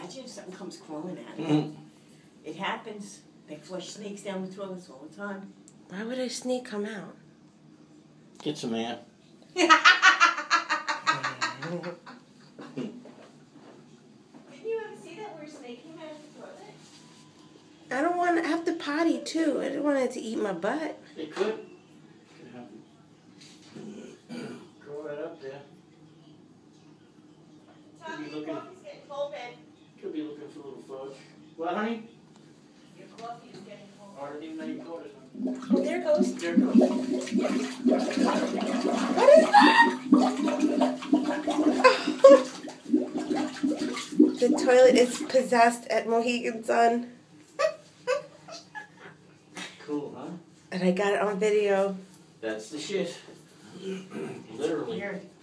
imagine if something comes crawling at it. It happens. They flush snakes down the toilets all the time. Why would a snake come out? Get some air. Didn't you ever see that where a snake came out of the toilet? I don't want to have to potty too. I don't want it to eat my butt. It could. Could happen. Go right up there. Tommy, your coffee's getting cold, babe. Could be looking for a little fudge. What, honey? Your coffee is getting cold. I didn't even know you caught it, honey. Oh, there it goes. There it goes. What is that? The toilet is possessed at Mohegan Sun. Cool, huh? And I got it on video. That's the shit. Literally. Weird.